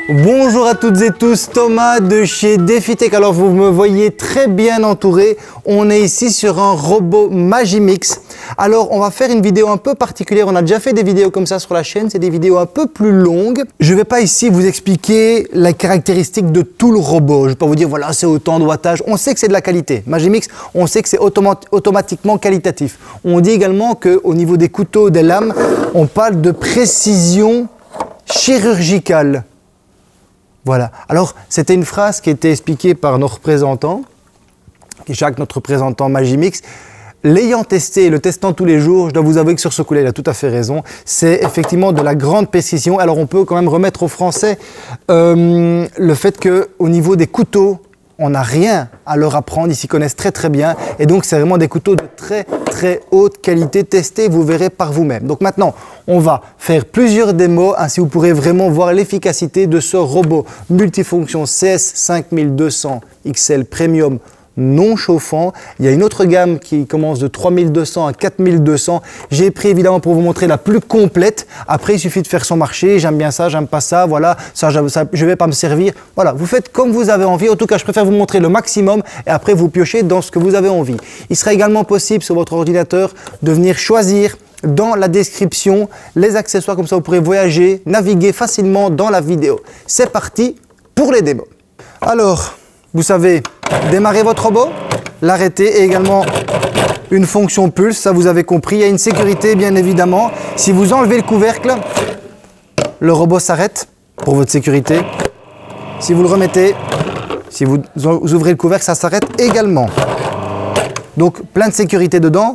Bonjour à toutes et tous, Thomas de chez DefiTech. Alors vous me voyez très bien entouré, on est ici sur un robot Magimix. Alors on va faire une vidéo un peu particulière, on a déjà fait des vidéos comme ça sur la chaîne, c'est des vidéos un peu plus longues. Je ne vais pas ici vous expliquer les caractéristiques de tout le robot, je ne vais pas vous dire voilà c'est autant de wattage, on sait que c'est de la qualité. Magimix, on sait que c'est automatiquement qualitatif. On dit également qu'au niveau des couteaux, des lames, on parle de précision chirurgicale. Voilà. Alors, c'était une phrase qui était expliquée par nos représentants, Jacques, notre représentant Magimix. L'ayant testé et le testant tous les jours, je dois vous avouer que sur ce coup-là, il a tout à fait raison. C'est effectivement de la grande précision. Alors, on peut quand même remettre aux Français le fait qu'au niveau des couteaux, on n'a rien à leur apprendre, ils s'y connaissent très très bien et donc c'est vraiment des couteaux de très très haute qualité, testés, vous verrez par vous-même. Donc maintenant, on va faire plusieurs démos, ainsi vous pourrez vraiment voir l'efficacité de ce robot multifonction CS5200 XL Premium non chauffant. Il y a une autre gamme qui commence de 3200 à 4200. J'ai pris évidemment pour vous montrer la plus complète. Après, il suffit de faire son marché. J'aime bien ça, j'aime pas ça. Voilà, ça, je vais pas me servir. Voilà, vous faites comme vous avez envie. En tout cas, je préfère vous montrer le maximum et après vous piochez dans ce que vous avez envie. Il sera également possible sur votre ordinateur de venir choisir dans la description les accessoires. Comme ça, vous pourrez voyager, naviguer facilement dans la vidéo. C'est parti pour les démos. Alors, vous savez démarrer votre robot, l'arrêter et également une fonction pulse, ça vous avez compris. Il y a une sécurité bien évidemment. Si vous enlevez le couvercle, le robot s'arrête pour votre sécurité. Si vous le remettez, si vous ouvrez le couvercle, ça s'arrête également. Donc plein de sécurité dedans.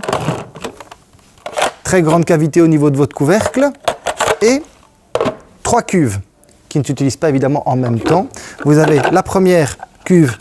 Très grande cavité au niveau de votre couvercle et 3 cuves qui ne s'utilisent pas évidemment en même temps. Vous avez la première cuve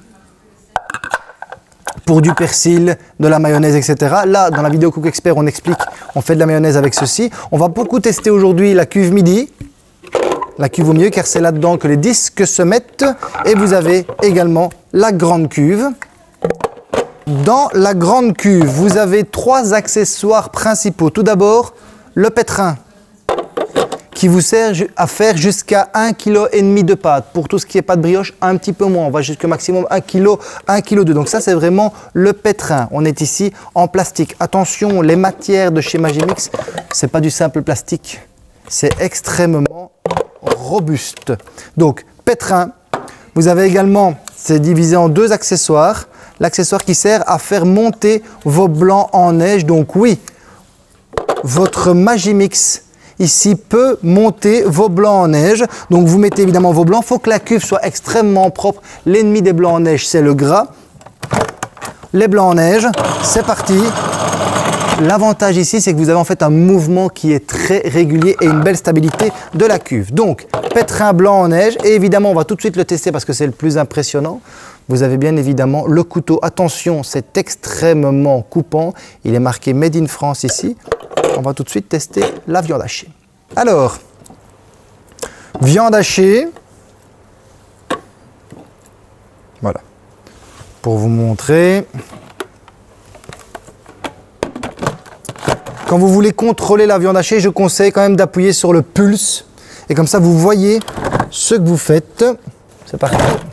pour du persil, de la mayonnaise, etc. Là, dans la vidéo Cook Expert, on explique, on fait de la mayonnaise avec ceci. On va beaucoup tester aujourd'hui la cuve midi, la cuve au milieu, car c'est là-dedans que les disques se mettent. Et vous avez également la grande cuve. Dans la grande cuve, vous avez 3 accessoires principaux. Tout d'abord, le pétrin, qui vous sert à faire jusqu'à 1,5 kg de pâte. Pour tout ce qui est pâte brioche, un petit peu moins. On va jusqu'au maximum 1 kg, 1,2 kg. Donc ça, c'est vraiment le pétrin. On est ici en plastique. Attention, les matières de chez Magimix, c'est pas du simple plastique. C'est extrêmement robuste. Donc, pétrin. Vous avez également, c'est divisé en 2 accessoires. L'accessoire qui sert à faire monter vos blancs en neige. Donc oui, votre Magimix ici peut monter vos blancs en neige. Donc vous mettez évidemment vos blancs. Il faut que la cuve soit extrêmement propre. L'ennemi des blancs en neige, c'est le gras. Les blancs en neige, c'est parti. L'avantage ici, c'est que vous avez en fait un mouvement qui est très régulier et une belle stabilité de la cuve. Donc, pétrin blanc en neige. Et évidemment, on va tout de suite le tester parce que c'est le plus impressionnant. Vous avez bien évidemment le couteau. Attention, c'est extrêmement coupant. Il est marqué Made in France ici. On va tout de suite tester la viande hachée. Alors, viande hachée. Voilà. Pour vous montrer. Quand vous voulez contrôler la viande hachée, je conseille quand même d'appuyer sur le pulse. Et comme ça, vous voyez ce que vous faites. C'est parti.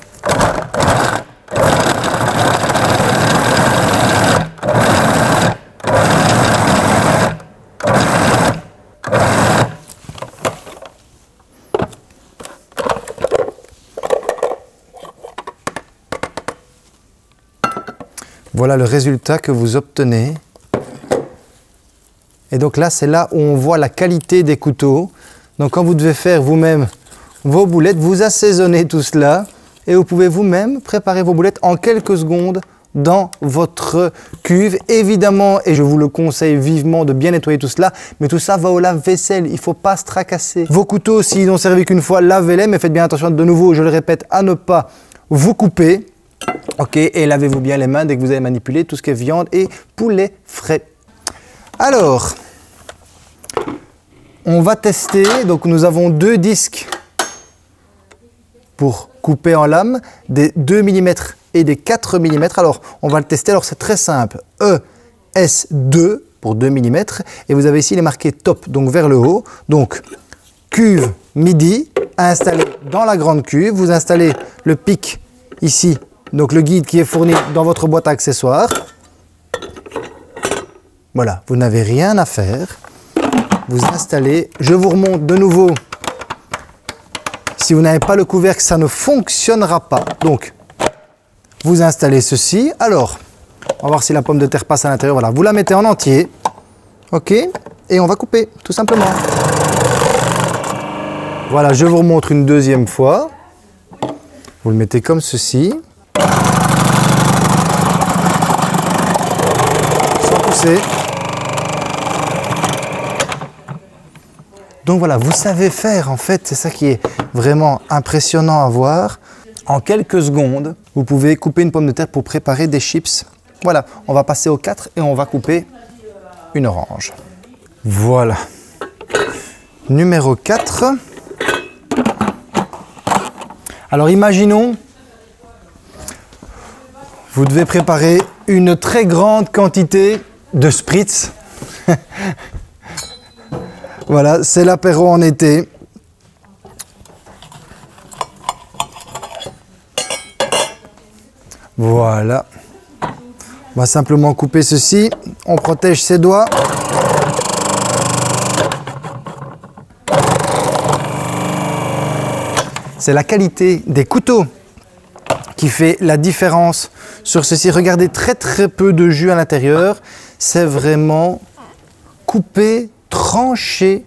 Voilà le résultat que vous obtenez. Et donc là, c'est là où on voit la qualité des couteaux. Donc quand vous devez faire vous-même vos boulettes, vous assaisonnez tout cela et vous pouvez vous-même préparer vos boulettes en quelques secondes dans votre cuve. Évidemment, et je vous le conseille vivement de bien nettoyer tout cela, mais tout ça va au lave-vaisselle, il ne faut pas se tracasser. Vos couteaux, s'ils n'ont servi qu'une fois, lavez-les, mais faites bien attention de nouveau, je le répète, à ne pas vous couper. Ok, et lavez-vous bien les mains dès que vous avez manipulé tout ce qui est viande et poulet frais. Alors, on va tester. Donc, nous avons 2 disques pour couper en lame, des 2 mm et des 4 mm. Alors, on va le tester. Alors, c'est très simple. ES2 pour 2 mm. Et vous avez ici les marqués top, donc vers le haut. Donc, cuve midi, installé dans la grande cuve. Vous installez le pic ici, donc le guide qui est fourni dans votre boîte à accessoires. Voilà, vous n'avez rien à faire. Vous installez, je vous remonte de nouveau. Si vous n'avez pas le couvercle, ça ne fonctionnera pas. Donc, vous installez ceci. Alors, on va voir si la pomme de terre passe à l'intérieur. Voilà, vous la mettez en entier. OK? Et on va couper, tout simplement. Voilà, je vous remontre une deuxième fois. Vous le mettez comme ceci. Sans pousser. Donc voilà, vous savez faire en fait, c'est ça qui est vraiment impressionnant à voir. En quelques secondes, vous pouvez couper une pomme de terre pour préparer des chips. Voilà, on va passer au 4 et on va couper une orange. Voilà. Numéro 4. Alors imaginons, vous devez préparer une très grande quantité de spritz. Voilà, c'est l'apéro en été. Voilà. On va simplement couper ceci. On protège ses doigts. C'est la qualité des couteaux qui fait la différence sur ceci. Regardez, très peu de jus à l'intérieur. C'est vraiment coupé, tranché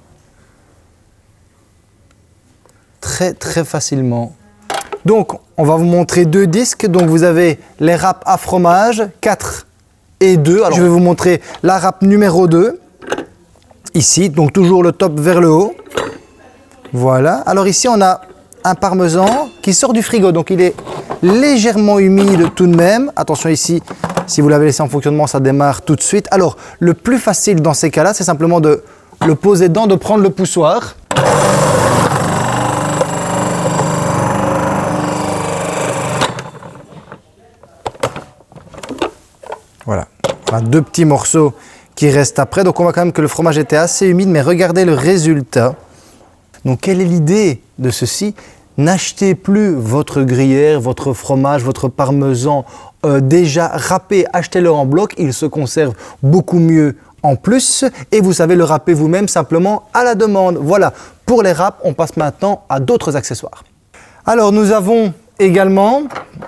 très facilement. Donc, on va vous montrer deux disques. Donc, vous avez les râpes à fromage, 4 et 2. Alors, je vais vous montrer la râpe numéro 2. Ici, donc toujours le top vers le haut. Voilà. Alors ici, on a un parmesan qui sort du frigo. Donc, il est légèrement humide tout de même. Attention ici, si vous l'avez laissé en fonctionnement, ça démarre tout de suite. Alors, le plus facile dans ces cas-là, c'est simplement de le poser dedans, de prendre le poussoir. Voilà, on a deux petits morceaux qui restent après. Donc on voit quand même que le fromage était assez humide, mais regardez le résultat. Donc quelle est l'idée de ceci? N'achetez plus votre gruyère, votre fromage, votre parmesan déjà râpé, achetez-le en bloc, il se conserve beaucoup mieux en plus et vous savez le râper vous-même simplement à la demande. Voilà, pour les râpes, on passe maintenant à d'autres accessoires. Alors nous avons également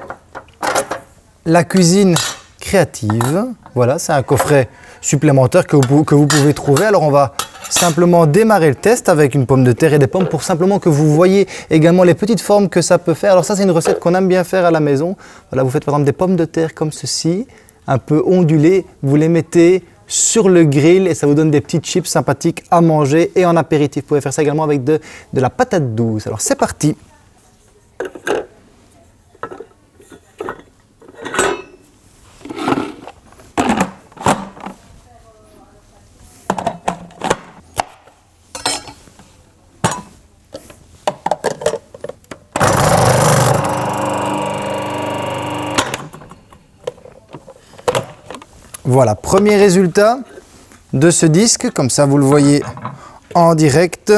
la cuisine créative. Voilà, c'est un coffret supplémentaire que vous pouvez trouver. Alors on va simplement démarrer le test avec une pomme de terre et des pommes pour simplement que vous voyez également les petites formes que ça peut faire. Alors ça, c'est une recette qu'on aime bien faire à la maison. Voilà, vous faites par exemple des pommes de terre comme ceci, un peu ondulées, vous les mettez sur le grill et ça vous donne des petites chips sympathiques à manger et en apéritif. Vous pouvez faire ça également avec de la patate douce. Alors c'est parti. Voilà, premier résultat de ce disque, comme ça vous le voyez en direct.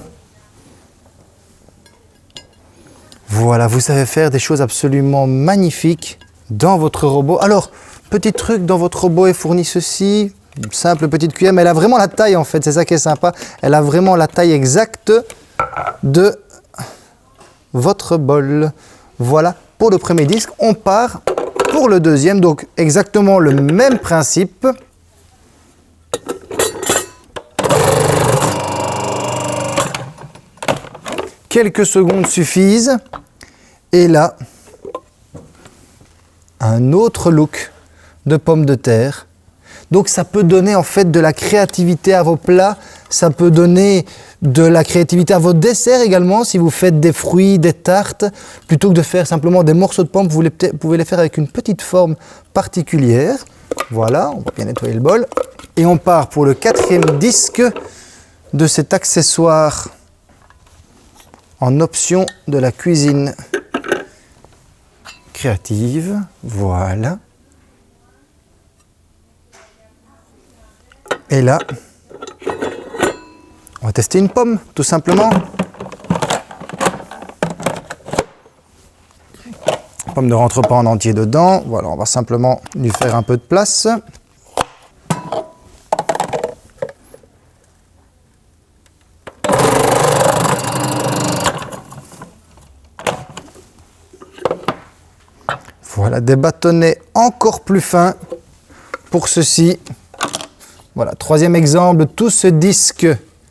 Voilà, vous savez faire des choses absolument magnifiques dans votre robot. Alors, petit truc, dans votre robot est fourni ceci, une simple petite cuillère, mais elle a vraiment la taille en fait, c'est ça qui est sympa. Elle a vraiment la taille exacte de votre bol. Voilà, pour le premier disque, on part pour le deuxième, donc exactement le même principe. Quelques secondes suffisent. Et là, un autre look de pommes de terre. Donc ça peut donner en fait de la créativité à vos plats, ça peut donner de la créativité à votre dessert également. Si vous faites des fruits, des tartes, plutôt que de faire simplement des morceaux de pommes, vous pouvez les faire avec une petite forme particulière. Voilà, on va bien nettoyer le bol. Et on part pour le quatrième disque de cet accessoire en option de la cuisine créative. Voilà. Et là, on va tester une pomme, tout simplement. pomme ne rentre pas en entier dedans. Voilà, on va simplement lui faire un peu de place. Voilà, des bâtonnets encore plus fins pour ceci. Voilà, troisième exemple, tout ce disque.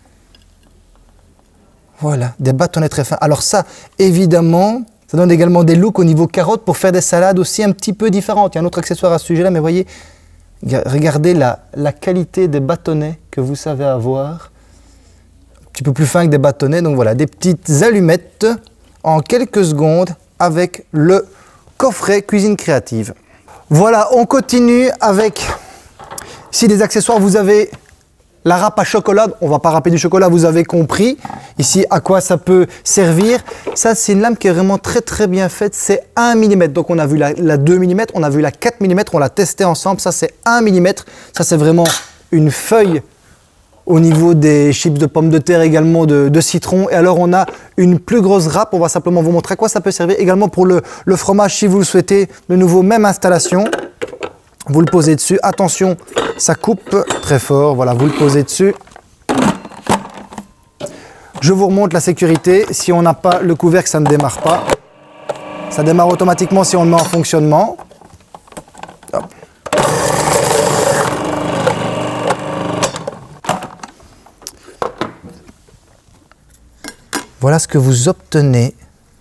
Voilà, des bâtonnets très fins. Alors ça, évidemment, ça donne également des looks au niveau carottes pour faire des salades aussi un petit peu différentes. Il y a un autre accessoire à ce sujet-là, mais voyez, regardez la qualité des bâtonnets que vous savez avoir. Un petit peu plus fin que des bâtonnets. Donc voilà, des petites allumettes en quelques secondes avec le coffret cuisine créative. Voilà, on continue avec ici des accessoires. Vous avez la râpe à chocolat. On ne va pas râper du chocolat, vous avez compris ici à quoi ça peut servir. Ça, c'est une lame qui est vraiment très bien faite. C'est 1 mm. Donc on a vu la 2 mm, on a vu la 4 mm, on l'a testé ensemble. Ça, c'est 1 mm. Ça, c'est vraiment une feuille au niveau des chips de pommes de terre, également de citron. Et alors, on a une plus grosse râpe. On va simplement vous montrer à quoi ça peut servir. Également pour le fromage, si vous le souhaitez. De nouveau, même installation. Vous le posez dessus. Attention, ça coupe très fort. Voilà, vous le posez dessus. Je vous remonte la sécurité. Si on n'a pas le couvercle, ça ne démarre pas. Ça démarre automatiquement si on le met en fonctionnement. Hop. Voilà ce que vous obtenez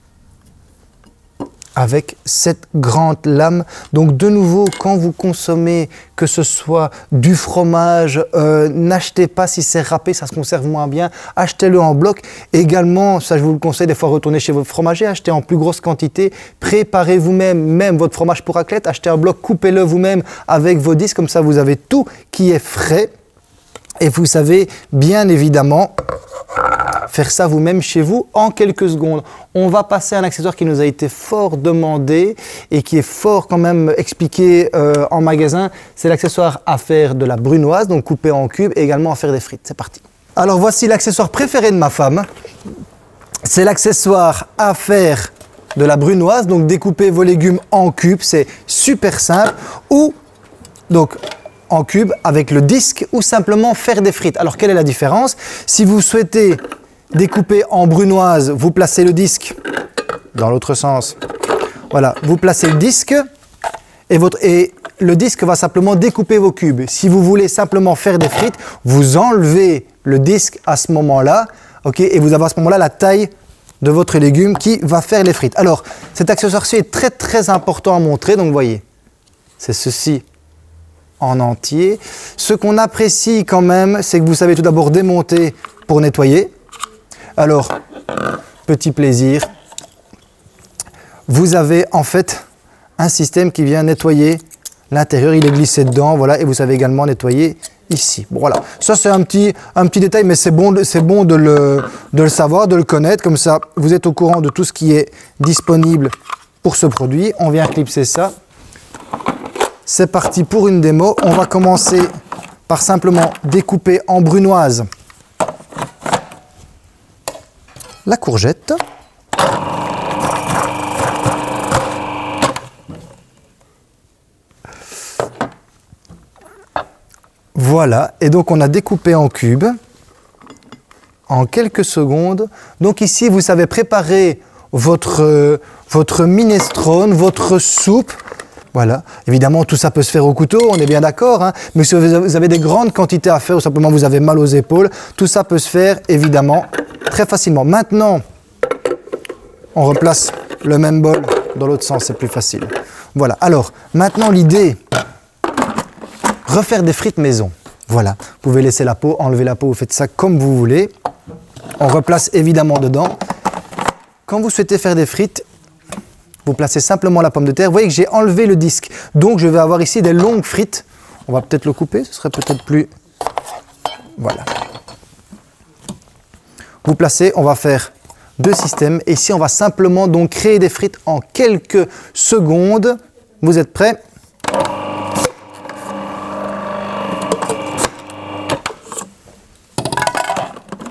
avec cette grande lame. Donc de nouveau, quand vous consommez, que ce soit du fromage, n'achetez pas si c'est râpé, ça se conserve moins bien. Achetez-le en bloc. Également, ça je vous le conseille, des fois retournez chez votre fromager, achetez en plus grosse quantité. Préparez vous-même, même votre fromage pour raclette, achetez un bloc, coupez-le vous-même avec vos disques. Comme ça, vous avez tout qui est frais. Et vous savez, bien évidemment, faire ça vous-même chez vous en quelques secondes. On va passer à un accessoire qui nous a été fort demandé et qui est fort quand même expliqué en magasin. C'est l'accessoire à faire de la brunoise, donc coupée en cubes, et également à faire des frites. C'est parti. Alors voici l'accessoire préféré de ma femme. C'est l'accessoire à faire de la brunoise, donc découper vos légumes en cubes, c'est super simple. Ou donc en cubes avec le disque ou simplement faire des frites. Alors quelle est la différence? Si vous souhaitez découper en brunoise, vous placez le disque dans l'autre sens. Voilà, vous placez le disque et le disque va simplement découper vos cubes. Si vous voulez simplement faire des frites, vous enlevez le disque à ce moment-là, ok, et vous avez à ce moment-là la taille de votre légume qui va faire les frites. Alors, cet accessoire-ci est très important à montrer. Donc, vous voyez, c'est ceci en entier. Ce qu'on apprécie quand même, c'est que vous savez tout d'abord démonter pour nettoyer. Alors, petit plaisir, vous avez en fait un système qui vient nettoyer l'intérieur, il est glissé dedans, voilà, et vous savez également nettoyer ici. Bon, voilà, ça c'est un petit détail, mais c'est bon de le savoir, de le connaître, comme ça vous êtes au courant de tout ce qui est disponible pour ce produit. On vient clipser ça. C'est parti pour une démo. On va commencer par simplement découper en brunoise la courgette. Voilà, et donc on a découpé en cubes en quelques secondes. Donc ici, vous savez préparer votre minestrone, votre soupe. Voilà, évidemment tout ça peut se faire au couteau, on est bien d'accord, hein. Mais si vous avez des grandes quantités à faire ou simplement vous avez mal aux épaules, tout ça peut se faire évidemment très facilement. Maintenant, on replace le même bol dans l'autre sens, c'est plus facile. Voilà, alors maintenant l'idée, refaire des frites maison. Voilà, vous pouvez laisser la peau, enlever la peau, vous faites ça comme vous voulez. On replace évidemment dedans. Quand vous souhaitez faire des frites, vous placez simplement la pomme de terre. Vous voyez que j'ai enlevé le disque. Donc, je vais avoir ici des longues frites. On va peut-être le couper. Ce serait peut-être plus... Voilà. Vous placez. On va faire deux systèmes. Et ici, on va simplement donc créer des frites en quelques secondes. Vous êtes prêts?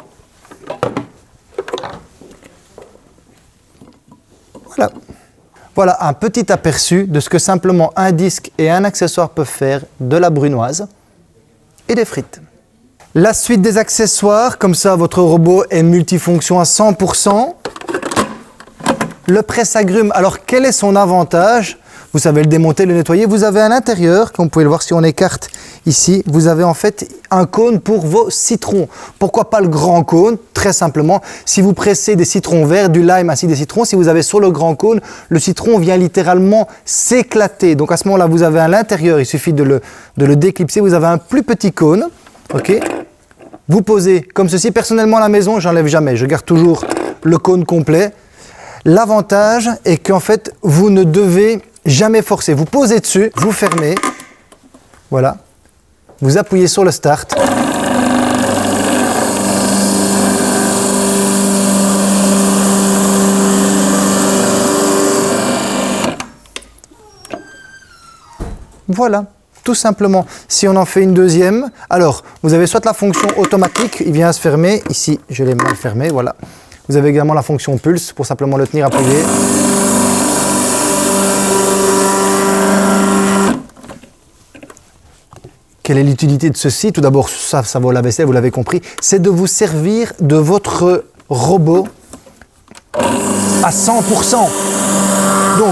Voilà. Voilà un petit aperçu de ce que simplement un disque et un accessoire peuvent faire de la brunoise et des frites. La suite des accessoires, comme ça votre robot est multifonction à 100%. Le presse-agrumes, alors quel est son avantage? Vous savez le démonter, le nettoyer. Vous avez à l'intérieur, comme vous pouvez le voir si on écarte ici, vous avez en fait un cône pour vos citrons. Pourquoi pas le grand cône? Très simplement, si vous pressez des citrons verts, du lime ainsi que des citrons, si vous avez sur le grand cône, le citron vient littéralement s'éclater. Donc à ce moment-là, vous avez à l'intérieur, il suffit de le déclipser, vous avez un plus petit cône. Ok. Vous posez comme ceci. Personnellement à la maison, j'enlève jamais, je garde toujours le cône complet. L'avantage est qu'en fait, vous ne devez jamais forcer. Vous posez dessus, vous fermez, voilà, vous appuyez sur le start. Voilà, tout simplement. Si on en fait une deuxième, alors vous avez soit la fonction automatique, il vient à se fermer, ici je l'ai mal fermé, voilà. Vous avez également la fonction pulse pour simplement le tenir appuyé. Quelle est l'utilité de ceci? Tout d'abord, ça vaut la vaisselle, vous l'avez compris, c'est de vous servir de votre robot à 100%. Donc,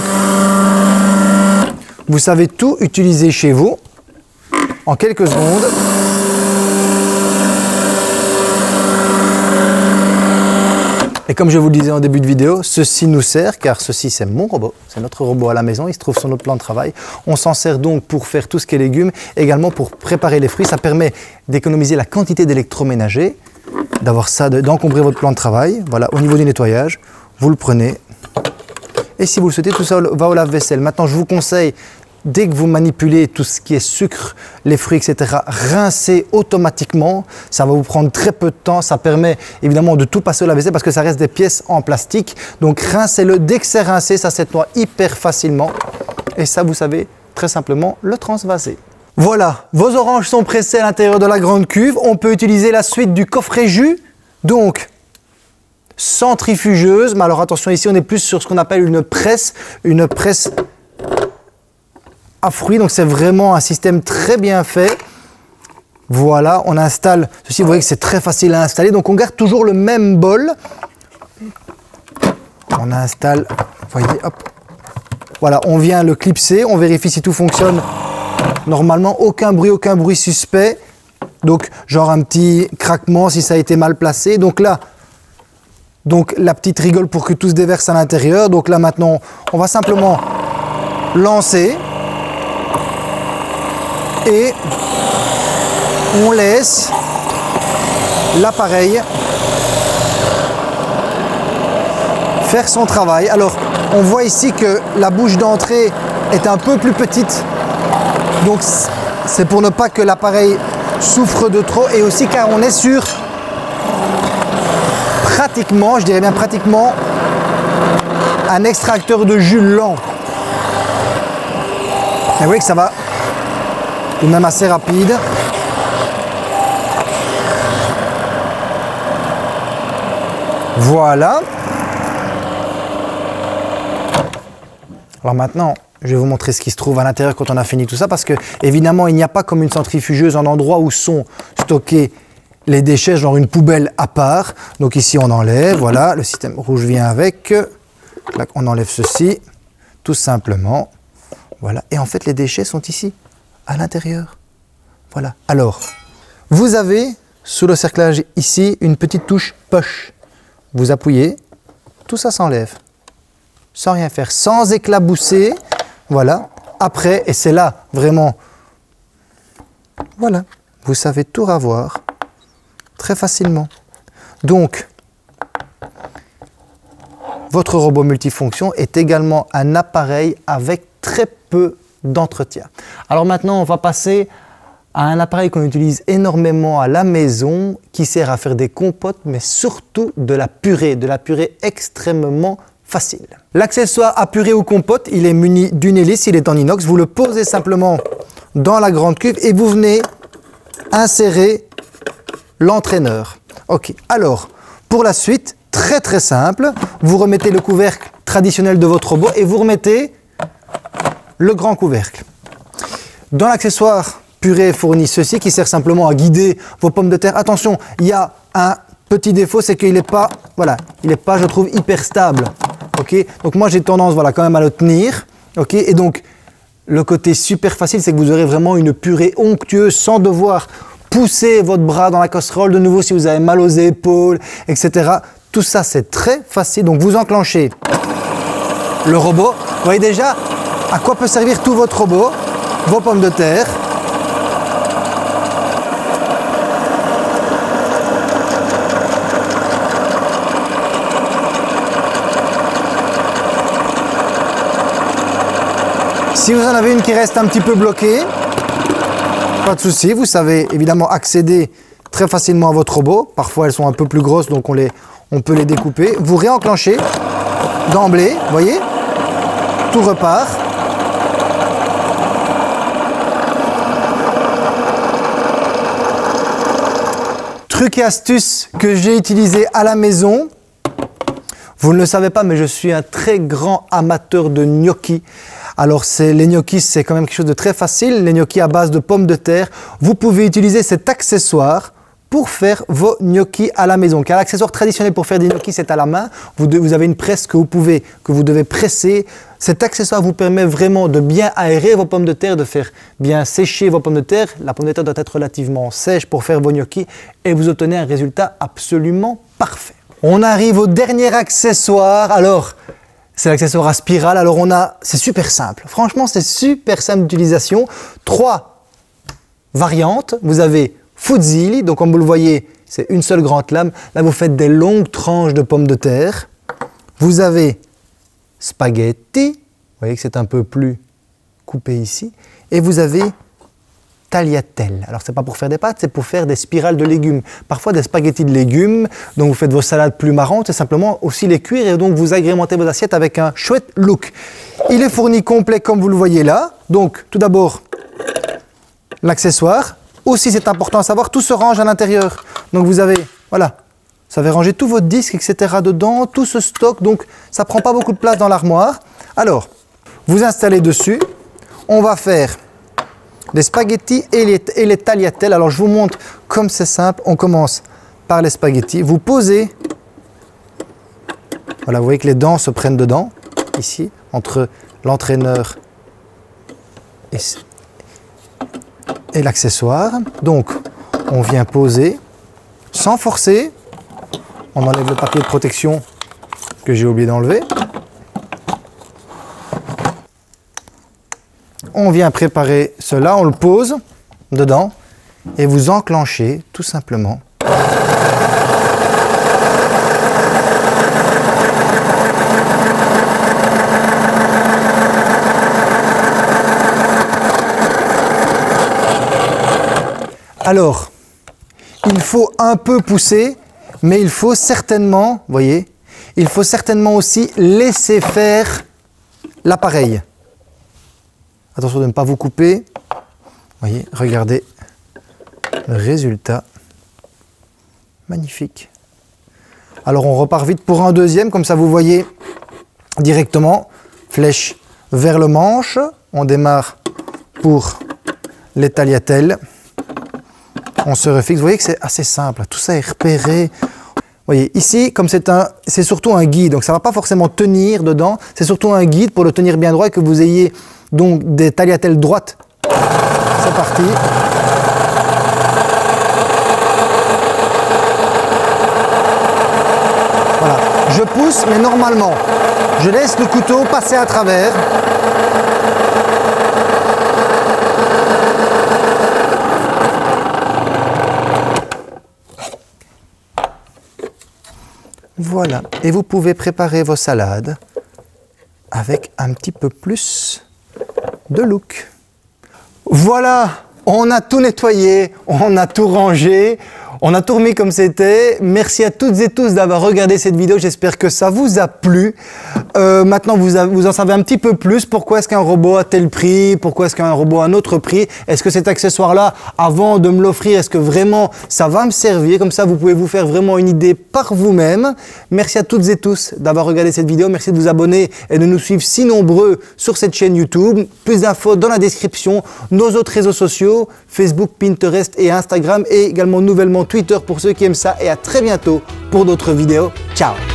vous savez tout utiliser chez vous en quelques secondes. Et comme je vous le disais en début de vidéo, ceci nous sert, car ceci c'est mon robot, c'est notre robot à la maison, il se trouve sur notre plan de travail. On s'en sert donc pour faire tout ce qui est légumes, également pour préparer les fruits. Ça permet d'économiser la quantité d'électroménager, d'avoir ça, d'encombrer votre plan de travail. Voilà, au niveau du nettoyage, vous le prenez. Et si vous le souhaitez, tout ça va au lave-vaisselle. Maintenant, je vous conseille, dès que vous manipulez tout ce qui est sucre, les fruits, etc., rincez automatiquement. Ça va vous prendre très peu de temps. Ça permet évidemment de tout passer au lave-vaisselle parce que ça reste des pièces en plastique. Donc rincez-le. Dès que c'est rincé, ça nettoie hyper facilement. Et ça, vous savez très simplement le transvaser. Voilà, vos oranges sont pressées à l'intérieur de la grande cuve. On peut utiliser la suite du coffret jus. Donc, centrifugeuse. Mais alors attention, ici on est plus sur ce qu'on appelle une presse à fruits, donc c'est vraiment un système très bien fait. Voilà, on installe ceci, vous voyez que c'est très facile à installer, donc on garde toujours le même bol. On installe, vous voyez, hop. Voilà, on vient le clipser, on vérifie si tout fonctionne normalement, aucun bruit suspect. Donc, genre un petit craquement si ça a été mal placé. Donc là, la petite rigole pour que tout se déverse à l'intérieur. Donc là maintenant, on va simplement lancer. Et on laisse l'appareil faire son travail. Alors, on voit ici que la bouche d'entrée est un peu plus petite. Donc, c'est pour ne pas que l'appareil souffre de trop et aussi car on est sur pratiquement, je dirais bien pratiquement, un extracteur de jus lent. Et vous voyez que ça va tout de même assez rapide. Voilà. Alors maintenant, je vais vous montrer ce qui se trouve à l'intérieur quand on a fini tout ça, parce que évidemment, il n'y a pas comme une centrifugeuse un endroit où sont stockés les déchets, genre une poubelle à part. Donc ici, on enlève, voilà, le système rouge vient avec. Là, on enlève ceci, tout simplement. Voilà, et en fait, les déchets sont ici, à l'intérieur. Voilà. Alors, vous avez, sous le cerclage ici, une petite touche push. Vous appuyez, tout ça s'enlève. Sans rien faire, sans éclabousser. Voilà. Après, et c'est là, vraiment, voilà, vous savez tout ravoir très facilement. Donc, votre robot multifonction est également un appareil avec très peu d'entretien. Alors maintenant, on va passer à un appareil qu'on utilise énormément à la maison, qui sert à faire des compotes, mais surtout de la purée extrêmement facile. L'accessoire à purée ou compote, il est muni d'une hélice, il est en inox. Vous le posez simplement dans la grande cuve et vous venez insérer l'entraîneur. Ok, alors, pour la suite, très simple, vous remettez le couvercle traditionnel de votre robot et vous remettez le grand couvercle. Dans l'accessoire purée fournit ceci qui sert simplement à guider vos pommes de terre. Attention, il y a un petit défaut, c'est qu'il n'est pas, voilà, il n'est pas, je trouve, hyper stable. Ok, donc moi j'ai tendance, voilà, quand même à le tenir. Ok, et donc le côté super facile, c'est que vous aurez vraiment une purée onctueuse sans devoir pousser votre bras dans la casserole de nouveau si vous avez mal aux épaules, etc. Tout ça, c'est très facile. Donc vous enclenchez le robot. Vous voyez déjà à quoi peut servir tout votre robot, vos pommes de terre. Si vous en avez une qui reste un petit peu bloquée, pas de souci, vous savez évidemment accéder très facilement à votre robot. Parfois elles sont un peu plus grosses, donc on peut les découper. Vous réenclenchez d'emblée, vous voyez, tout repart. Truc et astuce que j'ai utilisé à la maison. Vous ne le savez pas, mais je suis un très grand amateur de gnocchi. Alors les gnocchis, c'est quand même quelque chose de très facile. Les gnocchis à base de pommes de terre. Vous pouvez utiliser cet accessoire pour faire vos gnocchis à la maison. Car l'accessoire traditionnel pour faire des gnocchis, c'est à la main. Vous avez une presse que vous devez presser. Cet accessoire vous permet vraiment de bien aérer vos pommes de terre, de faire bien sécher vos pommes de terre. La pomme de terre doit être relativement sèche pour faire vos gnocchis et vous obtenez un résultat absolument parfait. On arrive au dernier accessoire. Alors, c'est l'accessoire à spirale. Alors c'est super simple. Franchement, c'est super simple d'utilisation. 3 variantes. Vous avez fusilli, donc comme vous le voyez, c'est une seule grande lame. Là, vous faites des longues tranches de pommes de terre. Vous avez spaghetti. Vous voyez que c'est un peu plus coupé ici. Et vous avez tagliatelle. Alors, c'est pas pour faire des pâtes, c'est pour faire des spirales de légumes. Parfois des spaghettis de légumes, donc vous faites vos salades plus marrantes, c'est simplement aussi les cuire et donc vous agrémentez vos assiettes avec un chouette look. Il est fourni complet comme vous le voyez là. Donc, tout d'abord, l'accessoire. Aussi, c'est important à savoir, tout se range à l'intérieur. Donc, vous avez, voilà, ça va ranger tous vos disques, etc. dedans, tout ce stock, donc ça prend pas beaucoup de place dans l'armoire. Alors, vous installez dessus. On va faire les spaghettis et les tagliatelles. Alors, je vous montre comme c'est simple. On commence par les spaghettis. Vous posez, voilà, vous voyez que les dents se prennent dedans, ici, entre l'entraîneur et l'accessoire. Donc, on vient poser sans forcer. On enlève le papier de protection que j'ai oublié d'enlever. On vient préparer cela, on le pose dedans et vous enclenchez tout simplement. Alors, il faut un peu pousser, mais il faut certainement, vous voyez, il faut certainement aussi laisser faire l'appareil. Attention de ne pas vous couper. Vous voyez, regardez le résultat. Magnifique. Alors on repart vite pour un deuxième, comme ça vous voyez directement. Flèche vers le manche. On démarre pour les tagliatelles. On se refixe. Vous voyez que c'est assez simple. Tout ça est repéré. Vous voyez, ici, comme c'est surtout un guide, donc ça ne va pas forcément tenir dedans. C'est surtout un guide pour le tenir bien droit et que vous ayez donc des tagliatelles droites. C'est parti. Voilà. Je pousse, mais normalement, je laisse le couteau passer à travers. Voilà. Et vous pouvez préparer vos salades avec un petit peu plus de look. Voilà, on a tout nettoyé, on a tout rangé, On a tout remis comme c'était. Merci à toutes et tous d'avoir regardé cette vidéo. J'espère que ça vous a plu. Maintenant, vous en savez un petit peu plus. Pourquoi est-ce qu'un robot a tel prix? Pourquoi est-ce qu'un robot a un autre prix? Est-ce que cet accessoire-là, avant de me l'offrir, est-ce que vraiment ça va me servir? Comme ça, vous pouvez vous faire vraiment une idée par vous-même. Merci à toutes et tous d'avoir regardé cette vidéo. Merci de vous abonner et de nous suivre si nombreux sur cette chaîne YouTube. Plus d'infos dans la description. Nos autres réseaux sociaux, Facebook, Pinterest et Instagram, et également nouvellement Twitter pour ceux qui aiment ça. Et à très bientôt pour d'autres vidéos. Ciao!